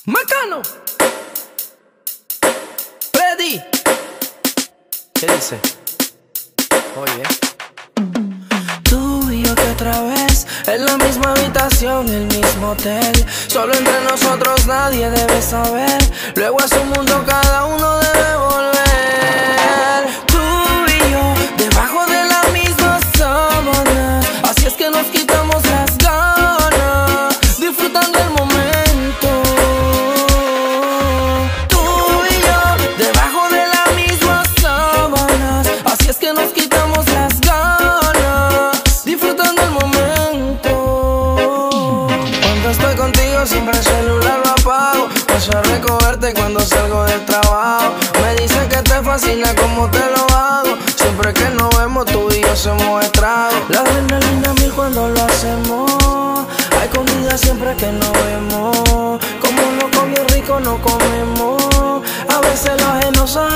Macano, Freddy, ¿qué dice? Oye, tú y yo que otra vez en la misma habitación, el mismo hotel. Solo entre nosotros nadie debe saber. Luego a su mundo cada uno debe volver. Tú y yo debajo de la misma sábana. Así es que nos quitamos las ganas, disfrutando el momento. Tú y yo debajo de la misma sábana. Así es que nos quitamos las ganas, disfrutando el momento. Cuando estoy contigo siempre el celular lo apago. Paso a recogerte cuando salgo del trabajo. Me dice que te fascina como te lo hago. Siempre que nos vemos tú y yo somos estragos. La adrenalina mil cuando lo hacemos. Hay comida siempre que nos vemos. Como loco bien rico no comemos. A veces los ajeno saben